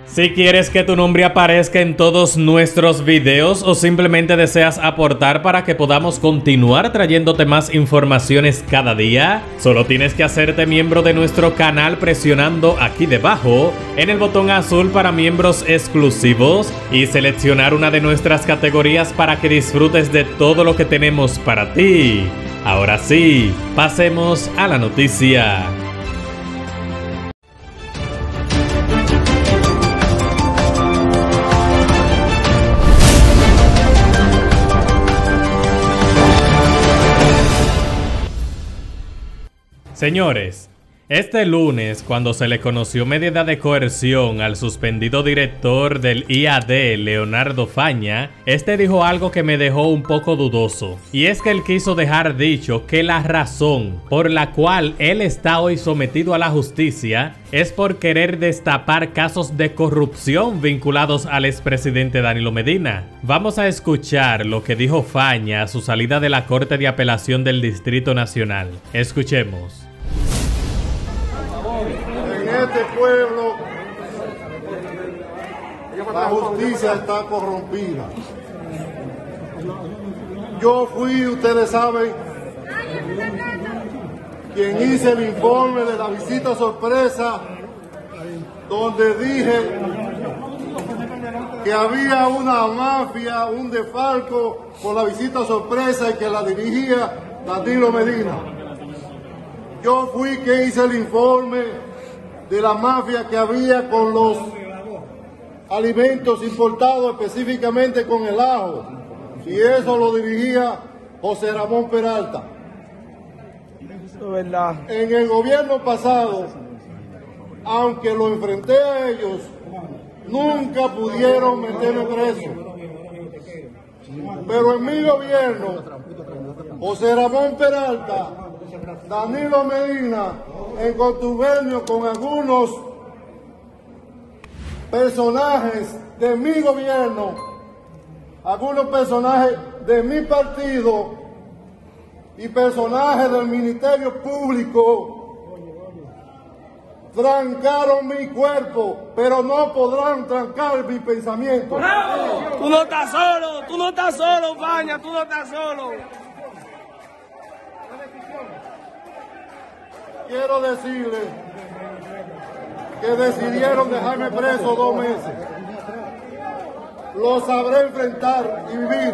Si quieres que tu nombre aparezca en todos nuestros videos o simplemente deseas aportar para que podamos continuar trayéndote más informaciones cada día, solo tienes que hacerte miembro de nuestro canal presionando aquí debajo en el botón azul para miembros exclusivos y seleccionar una de nuestras categorías para que disfrutes de todo lo que tenemos para ti. Ahora sí, pasemos a la noticia. Señores, este lunes, cuando se le conoció medida de coerción al suspendido director del IAD, Leonardo Faña, este dijo algo que me dejó un poco dudoso. Y es que él quiso dejar dicho que la razón por la cual él está hoy sometido a la justicia es por querer destapar casos de corrupción vinculados al expresidente Danilo Medina. Vamos a escuchar lo que dijo Faña a su salida de la Corte de Apelación del Distrito Nacional. Escuchemos. En este pueblo la justicia está corrompida. Yo fui, ustedes saben, quien hice el informe de la visita sorpresa, donde dije que había una mafia, un defalco por la visita sorpresa y que la dirigía Danilo Medina. Yo fui quien hice el informe de la mafia que había con los alimentos importados, específicamente con el ajo, y eso lo dirigía José Ramón Peralta. En el gobierno pasado, aunque lo enfrenté a ellos, nunca pudieron meterme preso. Pero en mi gobierno, José Ramón Peralta, Danilo Medina, en contubernio con algunos personajes de mi gobierno, algunos personajes de mi partido y personajes del Ministerio Público, trancaron mi cuerpo, pero no podrán trancar mi pensamiento. ¡Bravo! Tú no estás solo, Faña, tú no estás solo. Quiero decirles que decidieron dejarme preso 2 meses. Lo sabré enfrentar y vivir.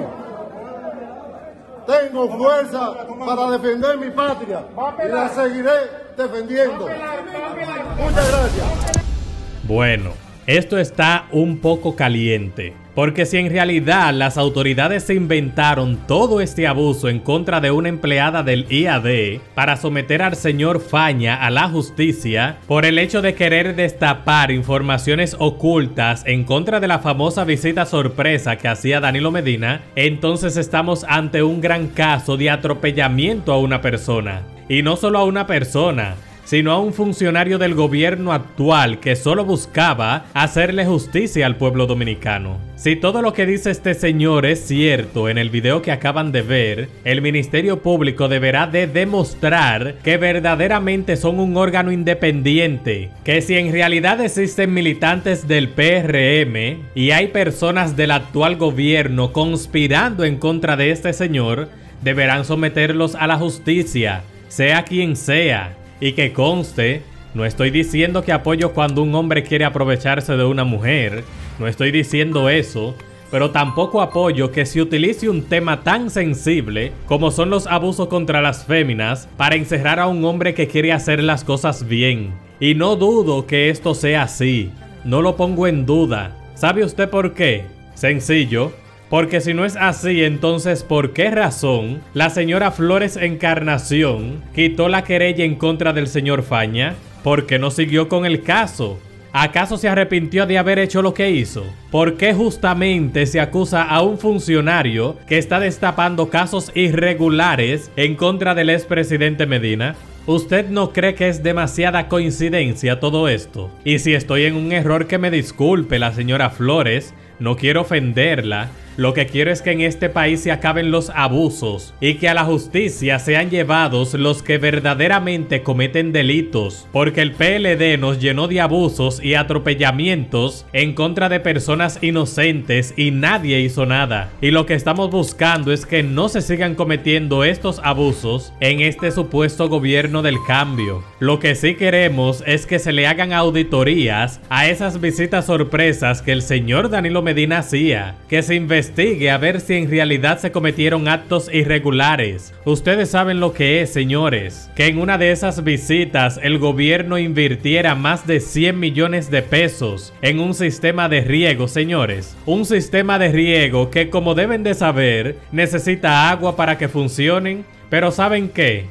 Tengo fuerza para defender mi patria y la seguiré defendiendo. Muchas gracias. Bueno, esto está un poco caliente, porque si en realidad las autoridades se inventaron todo este abuso en contra de una empleada del IAD para someter al señor Faña a la justicia por el hecho de querer destapar informaciones ocultas en contra de la famosa visita sorpresa que hacía Danilo Medina, entonces estamos ante un gran caso de atropellamiento a una persona. Y no solo a una persona, sino a un funcionario del gobierno actual que solo buscaba hacerle justicia al pueblo dominicano. Si todo lo que dice este señor es cierto en el video que acaban de ver, el Ministerio Público deberá de demostrar que verdaderamente son un órgano independiente, que si en realidad existen militantes del PRM y hay personas del actual gobierno conspirando en contra de este señor, deberán someterlos a la justicia, sea quien sea. Y que conste, no estoy diciendo que apoyo cuando un hombre quiere aprovecharse de una mujer, no estoy diciendo eso, pero tampoco apoyo que se utilice un tema tan sensible como son los abusos contra las féminas para encerrar a un hombre que quiere hacer las cosas bien. Y no dudo que esto sea así, no lo pongo en duda. ¿Sabe usted por qué? Sencillo. Porque si no es así, entonces ¿por qué razón la señora Flores Encarnación quitó la querella en contra del señor Faña? ¿Por qué no siguió con el caso? ¿Acaso se arrepintió de haber hecho lo que hizo? ¿Por qué justamente se acusa a un funcionario que está destapando casos irregulares en contra del expresidente Medina? ¿Usted no cree que es demasiada coincidencia todo esto? Y si estoy en un error, que me disculpe la señora Flores, no quiero ofenderla. Lo que quiero es que en este país se acaben los abusos y que a la justicia sean llevados los que verdaderamente cometen delitos, porque el PLD nos llenó de abusos y atropellamientos en contra de personas inocentes y nadie hizo nada. Y lo que estamos buscando es que no se sigan cometiendo estos abusos en este supuesto gobierno del cambio. Lo que sí queremos es que se le hagan auditorías a esas visitas sorpresas que el señor Danilo Medina hacía, que se investigue a ver si en realidad se cometieron actos irregulares. Ustedes saben lo que es, señores, que en una de esas visitas el gobierno invirtiera más de 100 millones de pesos en un sistema de riego, señores. Un sistema de riego que, como deben de saber, necesita agua para que funcionen. Pero ¿saben qué?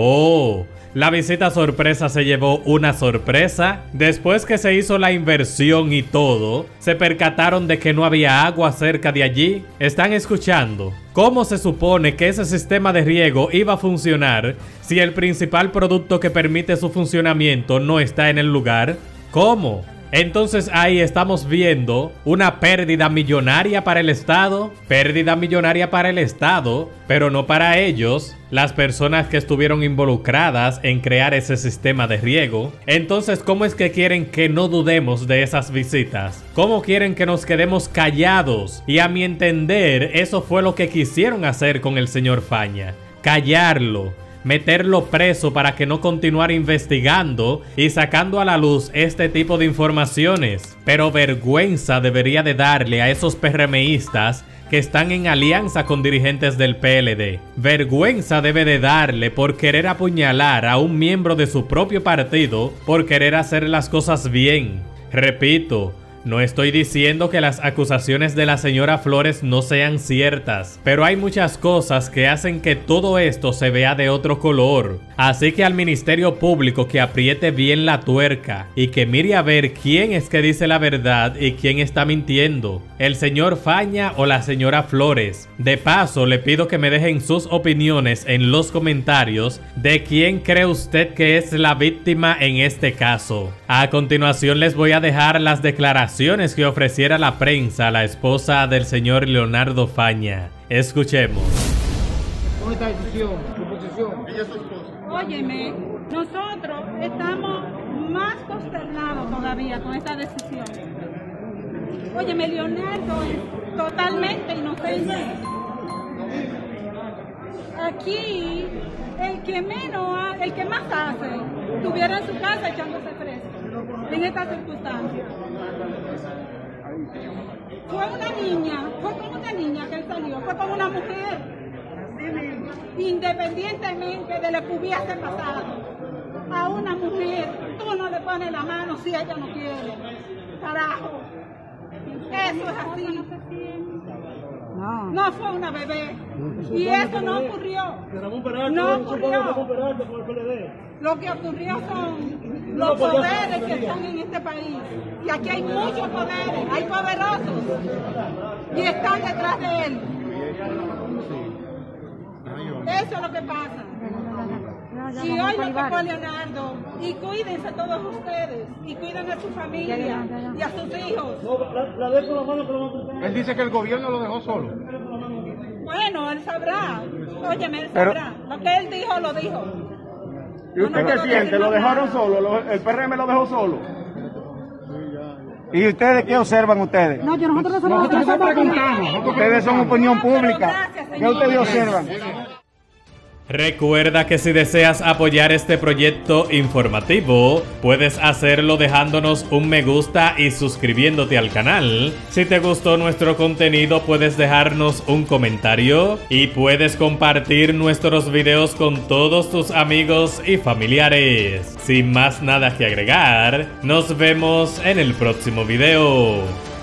La visita sorpresa se llevó una sorpresa. Después que se hizo la inversión y todo, se percataron de que no había agua cerca de allí. ¿Están escuchando? ¿Cómo se supone que ese sistema de riego iba a funcionar si el principal producto que permite su funcionamiento no está en el lugar? ¿Cómo? Entonces ahí estamos viendo una pérdida millonaria para el Estado. Pérdida millonaria para el Estado, pero no para ellos, las personas que estuvieron involucradas en crear ese sistema de riego. Entonces, ¿cómo es que quieren que no dudemos de esas visitas? ¿Cómo quieren que nos quedemos callados? Y a mi entender, eso fue lo que quisieron hacer con el señor Faña. Callarlo. Meterlo preso para que no continuara investigando y sacando a la luz este tipo de informaciones. Pero vergüenza debería de darle a esos PRMistas que están en alianza con dirigentes del PLD. Vergüenza debe de darle por querer apuñalar a un miembro de su propio partido por querer hacer las cosas bien. Repito, no estoy diciendo que las acusaciones de la señora Flores no sean ciertas, pero hay muchas cosas que hacen que todo esto se vea de otro color. Así que al Ministerio Público que apriete bien la tuerca y que mire a ver quién es que dice la verdad y quién está mintiendo, el señor Faña o la señora Flores. De paso, le pido que me dejen sus opiniones en los comentarios de quién cree usted que es la víctima en este caso. A continuación les voy a dejar las declaraciones que ofreciera la prensa a la esposa del señor Leonardo Faña. Escuchemos. ¿Cómo está la decisión? ¿Tu posición? Ella es su esposa. Óyeme, nosotros estamos más consternados todavía con esta decisión. Óyeme, Leonardo es totalmente inocente. Aquí, el que más hace, estuviera en su casa echándose preso, en estas circunstancias. Fue como una niña que él salió, fue como una mujer. Independientemente de lo que hubiese pasado, a una mujer tú no le pones la mano si ella no quiere. Carajo, eso es así. No fue una bebé y eso no ocurrió. No ocurrió. Lo que ocurrió son los poderes que están en este país. Y aquí hay muchos poderes, hay poderosos y están detrás de él. Eso es lo que pasa. Y hoy nos tocó a Leonardo. Y cuídense todos ustedes. Y cuiden a su familia y a sus hijos. Él dice que el gobierno lo dejó solo. Bueno, él sabrá. Óyeme, él sabrá. Lo que él dijo, lo dijo. ¿Y usted qué siente? ¿Lo dejaron solo? ¿El PRM lo dejó solo? ¿Y ustedes qué observan ustedes? No, nosotros preguntamos. Ustedes son opinión pública. ¿Qué ustedes observan? Recuerda que si deseas apoyar este proyecto informativo, puedes hacerlo dejándonos un me gusta y suscribiéndote al canal. Si te gustó nuestro contenido, puedes dejarnos un comentario y puedes compartir nuestros videos con todos tus amigos y familiares. Sin más nada que agregar, nos vemos en el próximo video.